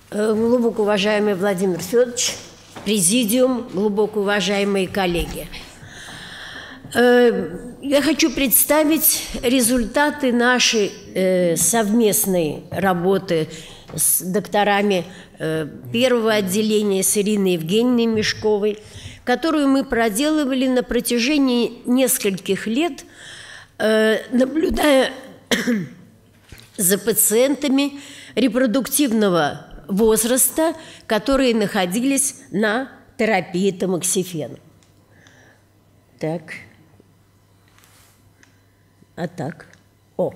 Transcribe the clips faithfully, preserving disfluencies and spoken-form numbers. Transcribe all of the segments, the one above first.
Глубоко уважаемый Владимир Федорович, президиум, глубоко уважаемые коллеги. Я хочу представить результаты нашей совместной работы с докторами первого отделения, с Ириной Евгеньевной Мешковой, которую мы проделывали на протяжении нескольких лет, наблюдая за пациентами репродуктивного возраста, которые находились на терапии тамоксифеном. Так. А так. О.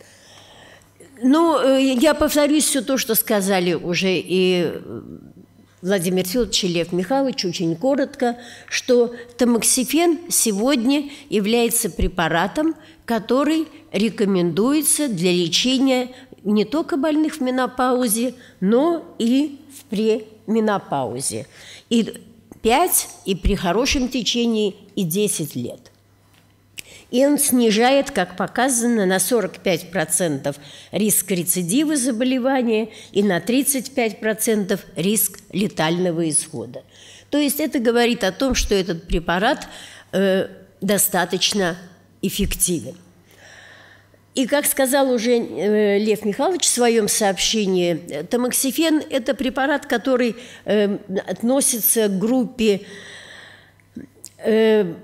Ну, я повторюсь все то, что сказали уже и Владимир Федорович и Лев Михайлович, очень коротко, что тамоксифен сегодня является препаратом, который рекомендуется для лечения не только больных в менопаузе, но и в пременопаузе. И пять, и при хорошем течении, и десять лет. И он снижает, как показано, на сорок пять процентов риск рецидива заболевания и на тридцать пять процентов риск летального исхода. То есть это говорит о том, что этот препарат э, достаточно эффективен. И, как сказал уже э, Лев Михайлович в своем сообщении, тамоксифен – это препарат, который э, относится к группе э,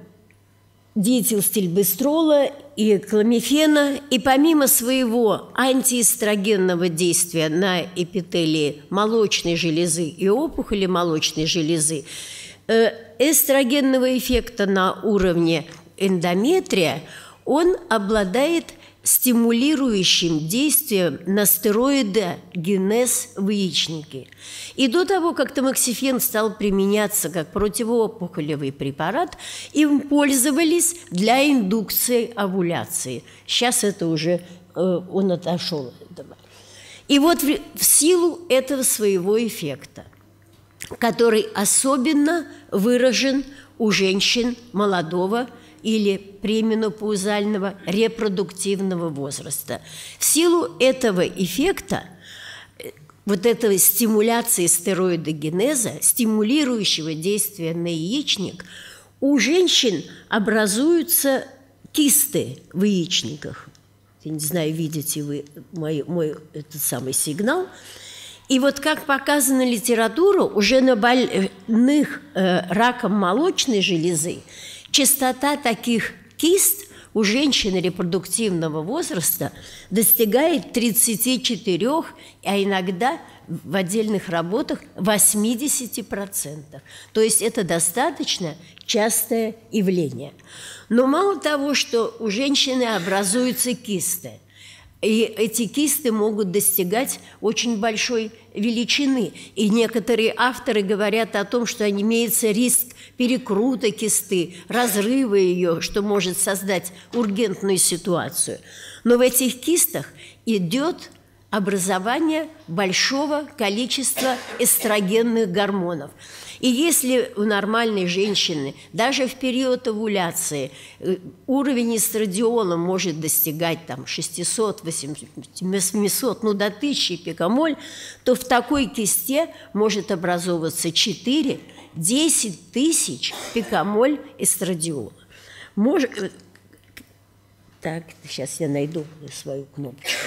диэтилстильбестрола и кламифена, и помимо своего антиэстрогенного действия на эпителии молочной железы и опухоли молочной железы, э, эстрогенного эффекта на уровне эндометрия, он обладает стимулирующим действием на стероидогенез в яичнике. И до того, как тамоксифен стал применяться как противоопухолевый препарат, им пользовались для индукции овуляции. Сейчас это уже э, он отошел от этого. И вот в, в силу этого своего эффекта, который особенно выражен у женщин молодого или пременопаузального репродуктивного возраста. В силу этого эффекта, вот этой стимуляции стероидогенеза, стимулирующего действия на яичник, у женщин образуются кисты в яичниках. Я не знаю, видите вы мой, мой этот самый сигнал. И вот как показана литература, уже на больных э, раком молочной железы частота таких кист у женщин репродуктивного возраста достигает тридцати четырёх, а иногда в отдельных работах восьмидесяти процентов. То есть это достаточно частое явление. Но мало того, что у женщины образуются кисты, и эти кисты могут достигать очень большой величины. И некоторые авторы говорят о том, что имеется риск перекрута кисты, разрыва ее, что может создать ургентную ситуацию. Но в этих кистах идет образование большого количества эстрогенных гормонов. И если у нормальной женщины даже в период овуляции уровень эстрадиола может достигать там шестисот, восьмисот, ну до тысячи пикомоль, то в такой кисте может образовываться четыре-десять тысяч пикомоль эстрадиола. Может... Так, сейчас я найду свою кнопочку.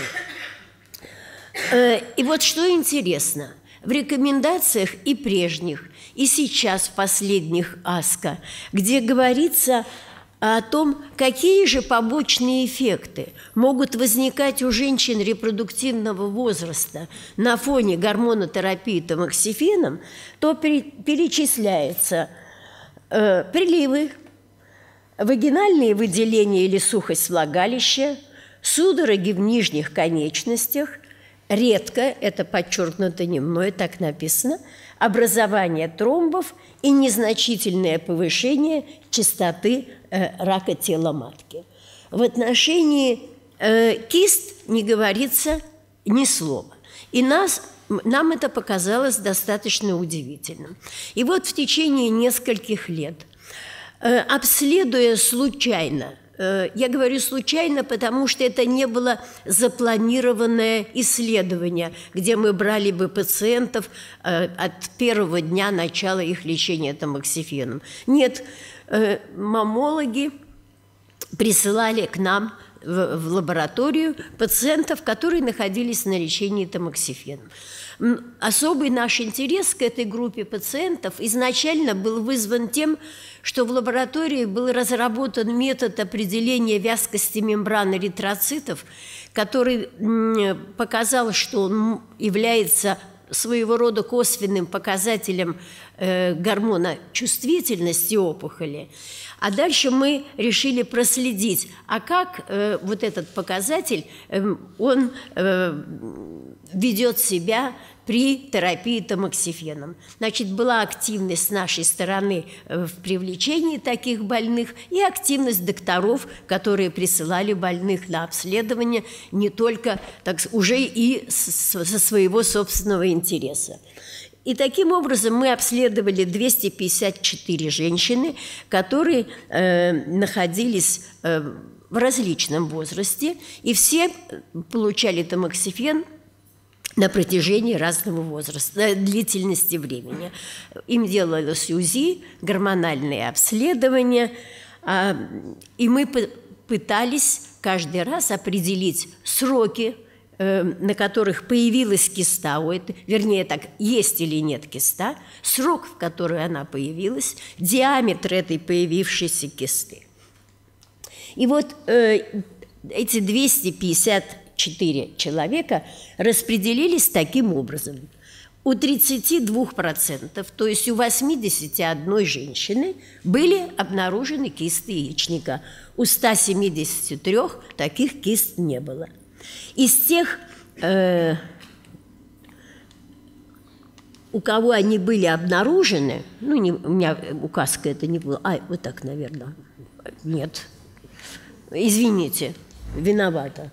И вот что интересно. В рекомендациях и прежних, и сейчас в последних АСКО, где говорится о том, какие же побочные эффекты могут возникать у женщин репродуктивного возраста на фоне гормонотерапии тамоксифеном, то перечисляются э, приливы, вагинальные выделения или сухость влагалища, судороги в нижних конечностях, редко, это подчеркнуто не мной, так написано, образование тромбов и незначительное повышение частоты э, рака тела матки. В отношении э, кист не говорится ни слова. И нас, нам это показалось достаточно удивительным. И вот в течение нескольких лет, э, обследуя случайно Я говорю случайно, потому что это не было запланированное исследование, где мы брали бы пациентов от первого дня начала их лечения тамоксифеном. Нет, маммологи присылали к нам в, в лабораторию пациентов, которые находились на лечении тамоксифеном. Особый наш интерес к этой группе пациентов изначально был вызван тем, что в лаборатории был разработан метод определения вязкости мембраны эритроцитов, который показал, что он является своего рода косвенным показателем э, гормона чувствительности опухоли. А дальше мы решили проследить, а как э, вот этот показатель, э, он э, ведет себя при терапии тамоксифеном. Значит, была активность с нашей стороны в привлечении таких больных и активность докторов, которые присылали больных на обследование не только так, уже и со своего собственного интереса. И таким образом мы обследовали двести пятьдесят четыре женщины, которые э, находились э, в различном возрасте, и все получали тамоксифен на протяжении разного возраста, длительности времени. Им делалось УЗИ, гормональные обследования, и мы пытались каждый раз определить сроки, на которых появилась киста, вернее так, есть или нет киста, срок, в который она появилась, диаметр этой появившейся кисты. И вот эти двести пятьдесят четыре человека распределились таким образом. У тридцати двух процентов, то есть у восьмидесяти одной женщины, были обнаружены кисты яичника. У ста семидесяти трёх таких кист не было. Из тех, э, у кого они были обнаружены, ну, не, у меня указка это не было, а, вот так, наверное, нет, извините, виновата.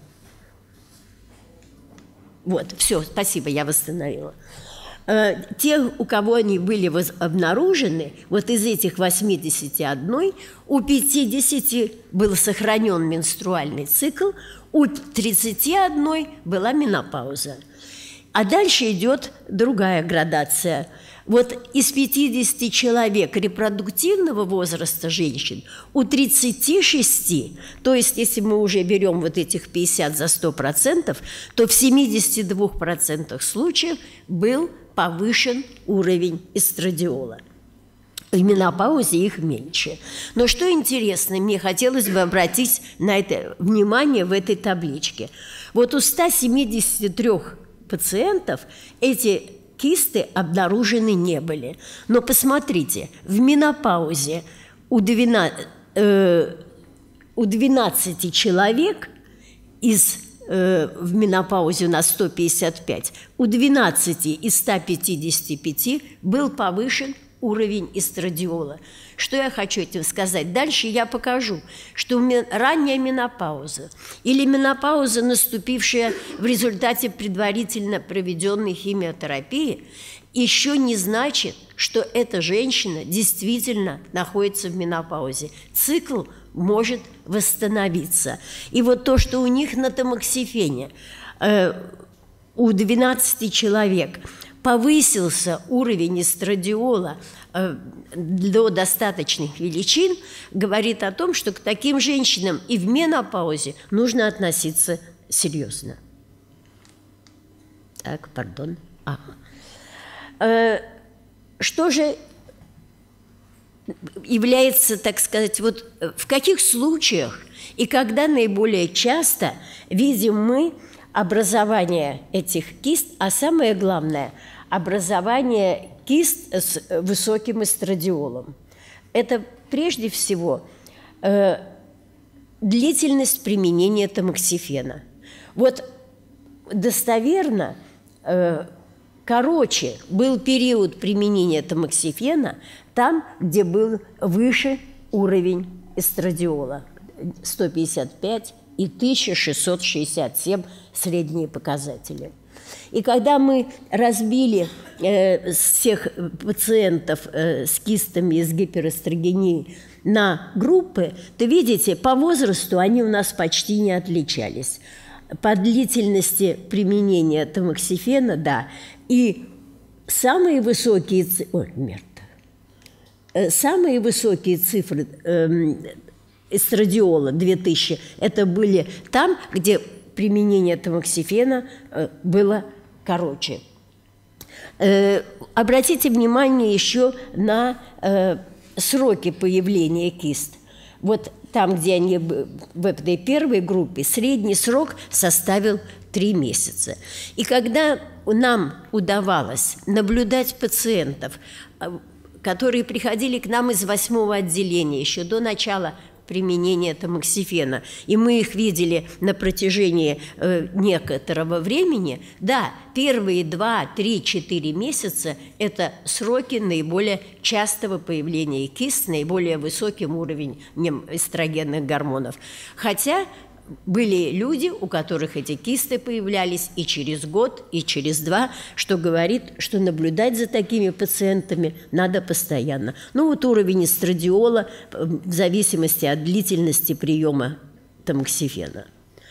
Вот, все, спасибо, я восстановила. Те, у кого они были обнаружены, вот из этих восьмидесяти одной, у пятидесяти был сохранен менструальный цикл, у тридцати одной была менопауза. А дальше идет другая градация. Вот из пятидесяти человек репродуктивного возраста женщин у тридцати шести, то есть если мы уже берем вот этих пятьдесят за сто процентов, то в семидесяти двух процентах случаев был повышен уровень эстрадиола. В менопаузе их меньше. Но что интересно, мне хотелось бы обратить на это внимание в этой табличке. Вот у ста семидесяти трёх пациентов эти кисты обнаружены не были. Но посмотрите, в менопаузе у двенадцати, э, у двенадцати человек из, э, в менопаузе у нас сто пятьдесят пять, у двенадцати из ста пятидесяти пяти был повышен уровень эстрадиола. Что я хочу этим сказать? Дальше я покажу, что ранняя менопауза или менопауза, наступившая в результате предварительно проведенной химиотерапии, еще не значит, что эта женщина действительно находится в менопаузе. Цикл может восстановиться. И вот то, что у них на тамоксифене э, у двенадцати человек повысился уровень эстрадиола э, до достаточных величин, говорит о том, что к таким женщинам и в менопаузе нужно относиться серьезно. Так, пардон. Ага. Э, что же является, так сказать, вот в каких случаях и когда наиболее часто видим мы образование этих кист, а самое главное – образование кист с высоким эстрадиолом. Это прежде всего э, длительность применения тамоксифена. Вот достоверно э, короче был период применения тамоксифена там, где был выше уровень эстрадиола – сто пятьдесят пять и тысяча шестьсот шестьдесят семь средние показатели. И когда мы разбили э, всех пациентов э, с кистами и с гиперэстрогенией на группы, то, видите, по возрасту они у нас почти не отличались. По длительности применения тамоксифена, да. И самые высокие, ой, мерта. самые высокие цифры э, эстрадиола две тысячи, это были там, где применение тамоксифена э, было короче. Э, обратите внимание еще на э, сроки появления кист. Вот там, где они в этой первой группе, средний срок составил три месяца. И когда нам удавалось наблюдать пациентов, которые приходили к нам из восьмого отделения еще до начала применения тамоксифена, и мы их видели на протяжении э, некоторого времени, да, первые два, три, четыре месяца – это сроки наиболее частого появления кист, наиболее высоким уровнем эстрогенных гормонов. Хотя были люди, у которых эти кисты появлялись и через год, и через два, что говорит, что наблюдать за такими пациентами надо постоянно. Ну вот уровень эстрадиола в зависимости от длительности приема тамоксифена.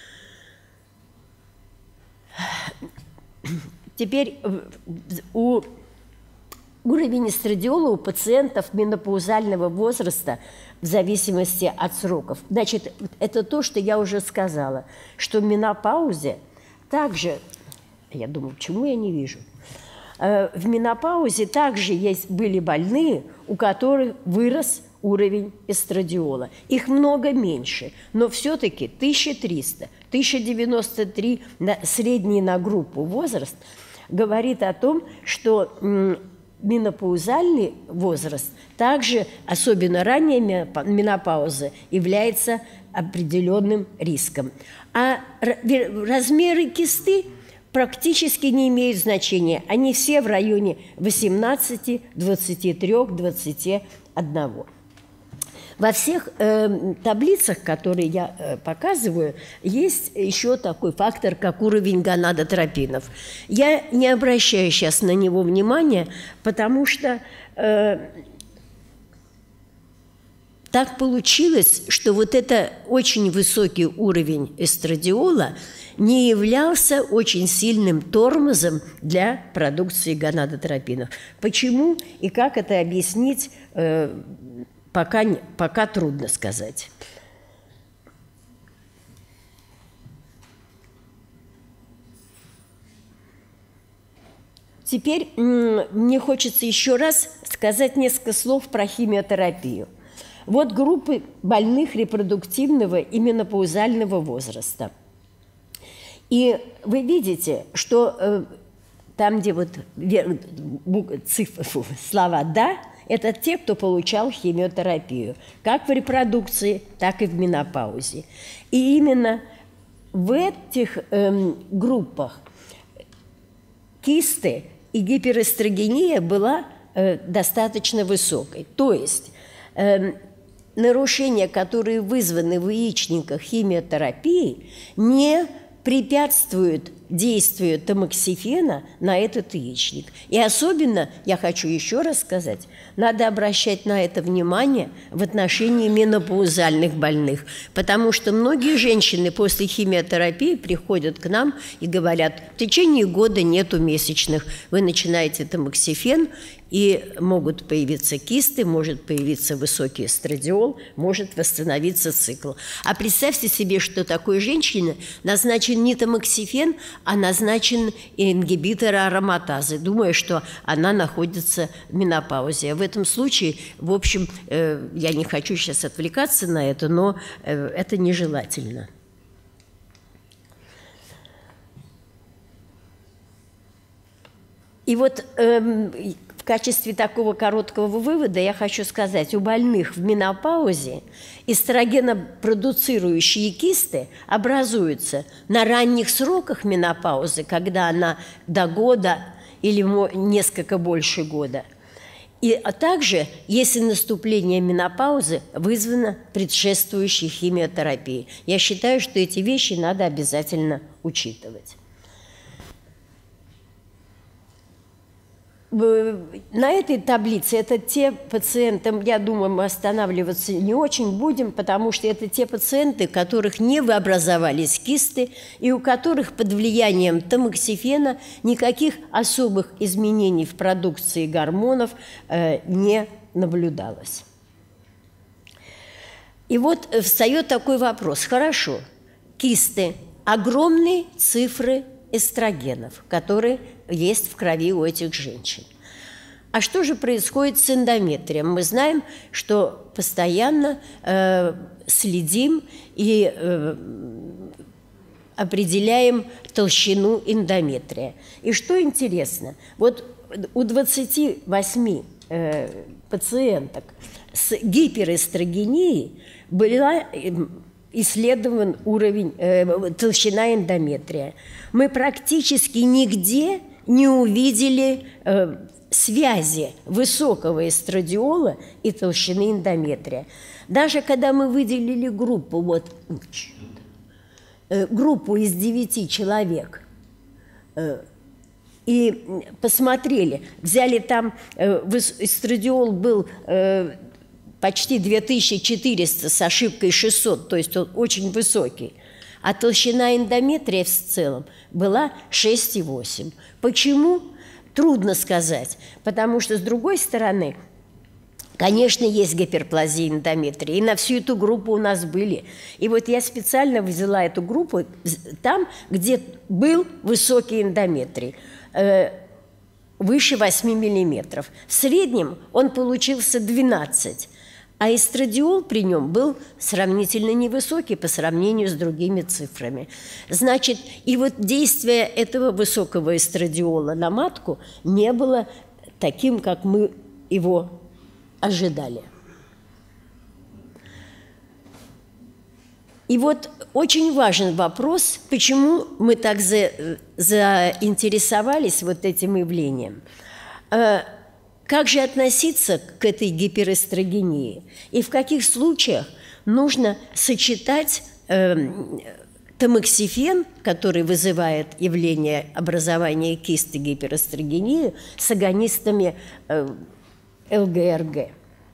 Теперь у уровень эстрадиола у пациентов менопаузального возраста в зависимости от сроков. Значит, это то, что я уже сказала, что в менопаузе также, я думаю, почему я не вижу, в менопаузе также есть, были больные, у которых вырос уровень эстрадиола. Их много меньше, но все-таки тысяча триста, тысяча девяносто три средний на группу возраст говорит о том, что менопаузальный возраст также, особенно ранняя менопауза, является определенным риском. А размеры кисты практически не имеют значения. Они все в районе восемнадцати, двадцати трёх, двадцати одного. Во всех э, таблицах, которые я э, показываю, есть еще такой фактор, как уровень гонадотропинов. Я не обращаю сейчас на него внимания, потому что э, так получилось, что вот это очень высокий уровень эстрадиола не являлся очень сильным тормозом для продукции гонадотропинов. Почему и как это объяснить, э, Пока, пока трудно сказать. Теперь мне хочется еще раз сказать несколько слов про химиотерапию. Вот группы больных репродуктивного и менопаузального возраста. И вы видите, что э, там, где вот цифры, слова «да», это те, кто получал химиотерапию, как в репродукции, так и в менопаузе. И именно в этих эм, группах кисты и гиперэстрогения была э, достаточно высокой. То есть э, нарушения, которые вызваны в яичниках химиотерапией, не препятствуют действию тамоксифена на этот яичник. И особенно, я хочу еще раз сказать, надо обращать на это внимание в отношении менопаузальных больных, потому что многие женщины после химиотерапии приходят к нам и говорят: в течение года нету месячных, вы начинаете тамоксифен, и могут появиться кисты, может появиться высокий эстрадиол, может восстановиться цикл. А представьте себе, что такой женщине назначен не тамоксифен, а назначен ингибитор ароматазы, думая, что она находится в менопаузе. В этом случае, в общем, э, я не хочу сейчас отвлекаться на это, но э, это нежелательно. И вот э, в качестве такого короткого вывода я хочу сказать, у больных в менопаузе эстрогенопродуцирующие кисты образуются на ранних сроках менопаузы, когда она до года или несколько больше года. И, а также, если наступление менопаузы вызвано предшествующей химиотерапией. Я считаю, что эти вещи надо обязательно учитывать. на этой таблице это те пациенты, я думаю, мы останавливаться не очень будем, потому что это те пациенты, у которых не образовались кисты и у которых под влиянием тамоксифена никаких особых изменений в продукции гормонов э, не наблюдалось. И вот встает такой вопрос. Хорошо, кисты, огромные цифры эстрогенов, которые есть в крови у этих женщин. А что же происходит с эндометрием? Мы знаем, что постоянно э, следим и э, определяем толщину эндометрия. И что интересно, вот у двадцати восьми э, пациенток с гиперэстрогенией была исследован уровень, э, толщина эндометрия. Мы практически нигде не увидели э, связи высокого эстрадиола и толщины эндометрия. Даже когда мы выделили группу, вот, э, группу из девяти человек, э, и посмотрели, взяли там, э, эстрадиол был э, почти две тысячи четыреста с ошибкой шестьсот, то есть он очень высокий, а толщина эндометрия в целом была шесть и восемь. Почему? Трудно сказать, потому что, с другой стороны, конечно, есть гиперплазия эндометрия, и на всю эту группу у нас были. И вот я специально взяла эту группу там, где был высокий эндометрий, э, выше восьми миллиметров. В среднем он получился двенадцать. А эстрадиол при нем был сравнительно невысокий по сравнению с другими цифрами. Значит, и вот действие этого высокого эстрадиола на матку не было таким, как мы его ожидали. И вот очень важен вопрос, почему мы так за, заинтересовались вот этим явлением. Как же относиться к этой гиперэстрогении? И в каких случаях нужно сочетать э, тамоксифен, который вызывает явление образования кисты гиперэстрогении, с агонистами э, эл гэ эр гэ?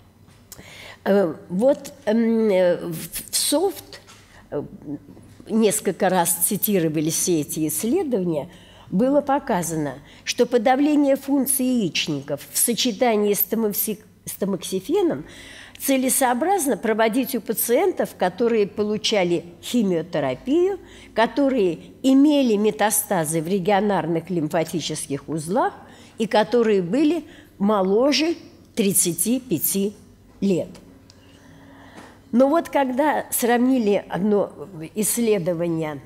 Э, вот э, в софт э, несколько раз цитировали все эти исследования. Было показано, что подавление функций яичников в сочетании с тамоксифеном целесообразно проводить у пациентов, которые получали химиотерапию, которые имели метастазы в регионарных лимфатических узлах и которые были моложе тридцати пяти лет. Но вот когда сравнили одно исследование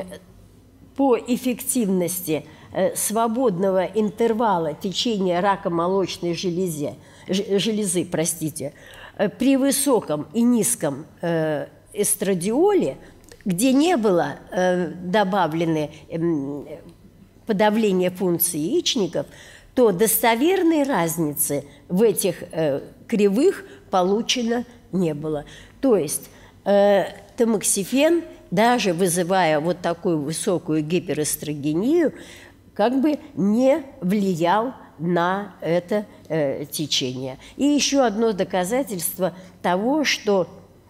по эффективности э, свободного интервала течения рака молочной железы, железы простите, э, при высоком и низком э, эстрадиоле, где не было э, добавлены э, подавление функций яичников, то достоверной разницы в этих э, кривых получено не было. То есть э, тамоксифен, даже вызывая вот такую высокую гиперэстрогению, как бы не влиял на это э, течение. И еще одно доказательство того, что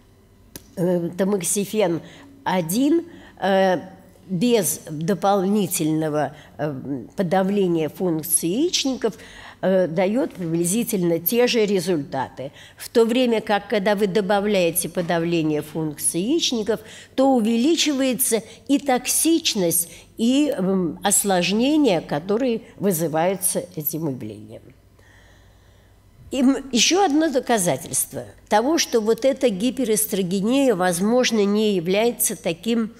э, тамоксифен один э, без дополнительного э, подавления функций яичников э, дает приблизительно те же результаты. В то время как, когда вы добавляете подавление функций яичников, то увеличивается и токсичность, и э, осложнения, которые вызываются этим явлением. И еще одно доказательство того, что вот эта гиперэстрогения, возможно, не является таким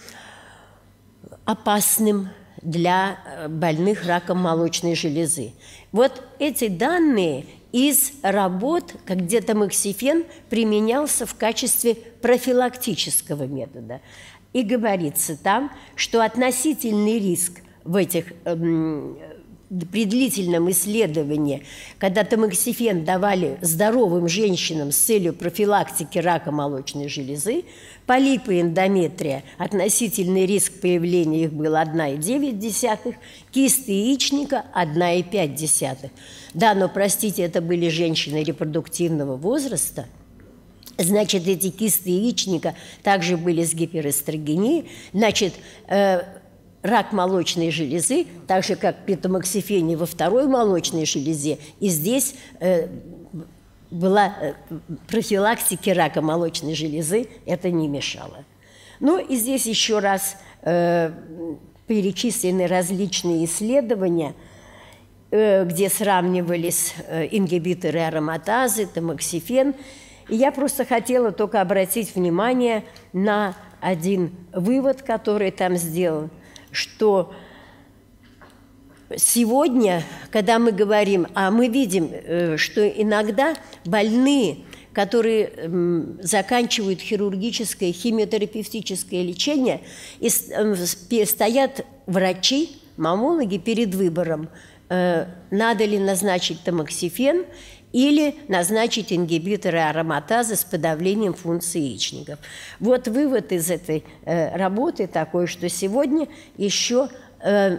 опасным для больных раком молочной железы. Вот эти данные из работ, где тамоксифен применялся в качестве профилактического метода. И говорится там, что относительный риск в этих, при длительном исследовании, когда тамоксифен давали здоровым женщинам с целью профилактики рака молочной железы, полипы эндометрия, относительный риск появления их был одна целая девять десятых, кисты яичника – одна целая пять десятых. Да, но, простите, это были женщины репродуктивного возраста. Значит, эти кисты яичника также были с гиперэстрогенией. Значит, э, рак молочной железы, так же, как при тамоксифене во второй молочной железе, и здесь э, была э, профилактики рака молочной железы, это не мешало. Ну и здесь еще раз э, перечислены различные исследования, э, где сравнивались э, ингибиторы ароматазы, тамоксифен. И я просто хотела только обратить внимание на один вывод, который там сделан, что сегодня, когда мы говорим, а мы видим, что иногда больные, которые заканчивают хирургическое, химиотерапевтическое лечение, и стоят врачи, маммологи перед выбором, надо ли назначить тамоксифен или назначить ингибиторы ароматазы с подавлением функции яичников. Вот вывод из этой э, работы такой, что сегодня еще э,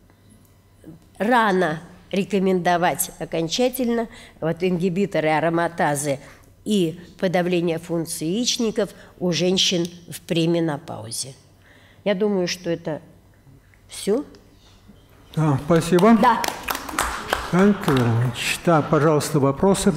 рано рекомендовать окончательно вот, ингибиторы ароматазы и подавление функции яичников у женщин в пременопаузе. Я думаю, что это все. Да, спасибо. Да. Да, пожалуйста, вопросы.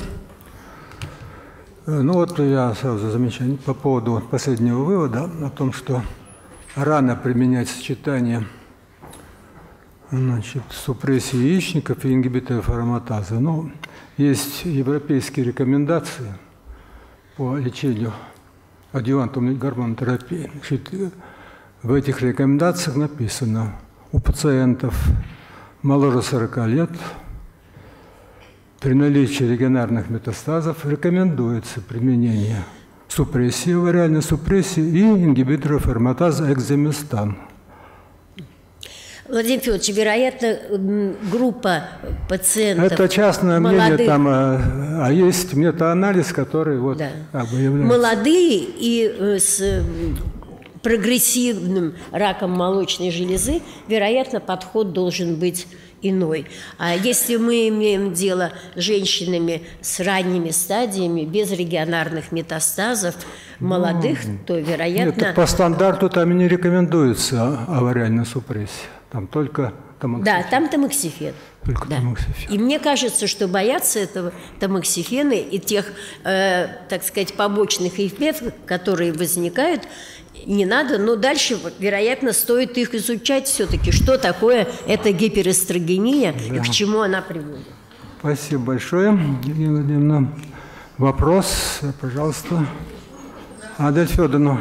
Ну вот я сразу замечаю по поводу последнего вывода о том, что рано применять сочетание, значит, супрессии яичников и ингибиторов ароматазы. Ну, есть европейские рекомендации по лечению адъювантной гормонотерапии. Значит, в этих рекомендациях написано: у пациентов моложе сорока лет при наличии регионарных метастазов рекомендуется применение супрессии, авариальной супрессии и ингибиторов ароматазы экземестан. Владимир Федорович, вероятно, группа пациентов это частное молодых, мнение, там, а, а есть метаанализ, который вот, да, как бы является. Молодые и с прогрессивным раком молочной железы, вероятно, подход должен быть иной. А если мы имеем дело с женщинами с ранними стадиями, без регионарных метастазов, молодых, ну, то, вероятно… Нет, по стандарту там и не рекомендуется авариальная супрессия. Там только тамоксифен. Да, там тамоксифен. Только да. тамоксифен. И мне кажется, что бояться этого тамоксифена и тех, э, так сказать, побочных эффектов, которые возникают, не надо, но дальше, вероятно, стоит их изучать все-таки, что такое эта гиперэстрогения, да, и к чему она приводит. Спасибо большое, Евгения Владимировна. Вопрос, пожалуйста. Адель Федоровна.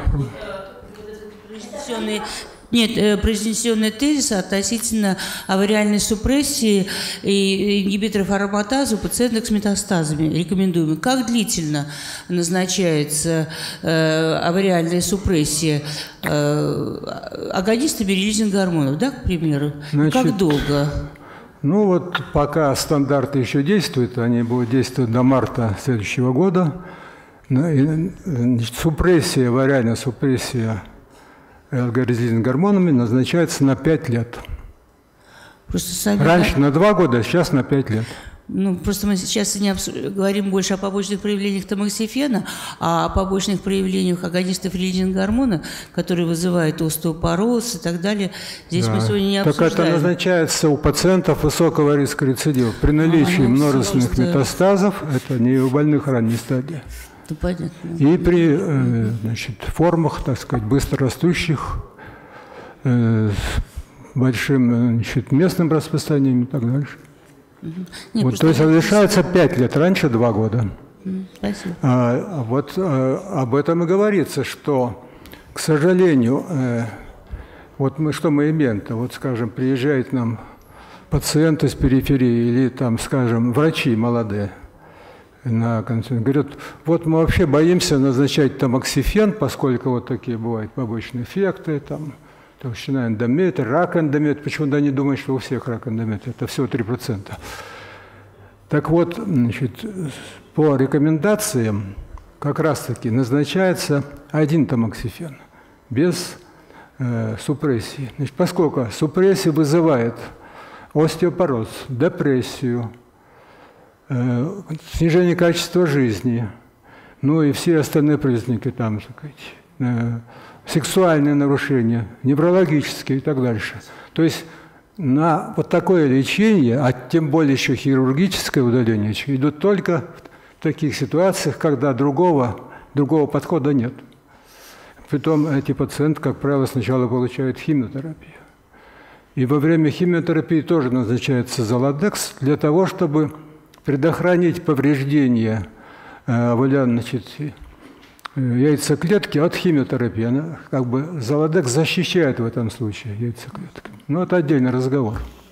Нет, произнесенный тезис относительно авариальной супрессии и ингибиторов ароматазы у пациенток с метастазами рекомендуемы. Как длительно назначается э, авариальная супрессия э, агонистами релизинг гормонов, да, к примеру? Значит, как долго? Ну вот пока стандарты еще действуют, они будут действовать до марта следующего года. Значит, супрессия, авариальная супрессия ЛГ-резилинг гормонами назначается на пять лет. Просто сами... Раньше на два года, сейчас на пять лет. Ну, просто мы сейчас не обс... говорим больше о побочных проявлениях тамоксифена, а о побочных проявлениях агонистов релизинг гормона, которые вызывают остеопороз и так далее. Здесь да. мы сегодня не обсуждаем. Так это назначается у пациентов высокого риска рецидива. При наличии а, ну, множественных просто... метастазов, это не у больных ранней стадии. Ну, понятно. И при э, значит, формах, так сказать, быстрорастущих, э, с большим значит, местным распространением и так дальше. Угу. Нет, вот, то есть разрешается пять лет, раньше два года. Спасибо. А, вот а, об этом и говорится, что, к сожалению, э, вот мы что мы имеем-то, вот, скажем, приезжают нам пациенты с периферии или, там, скажем, врачи молодые, на концерт. Говорят, вот мы вообще боимся назначать тамоксифен, поскольку вот такие бывают побочные эффекты, там, толщина эндометрия, рак эндометрия. Почему-то они думают, что у всех рак эндометрия. Это всего три процента. Так вот, значит, по рекомендациям как раз-таки назначается один тамоксифен без э, супрессии. Значит, поскольку супрессия вызывает остеопороз, депрессию, э, снижение качества жизни, ну и все остальные признаки, там, так сказать, э, сексуальные нарушения, неврологические и так дальше. То есть на вот такое лечение, а тем более еще хирургическое удаление, идут только в таких ситуациях, когда другого, другого подхода нет. Притом эти пациенты, как правило, сначала получают химиотерапию. И во время химиотерапии тоже назначается золодекс для того, чтобы предохранить повреждения э, значит, яйцеклетки от химиотерапии. Она, как бы, золодекс защищает в этом случае яйцеклетки. Но это отдельный разговор.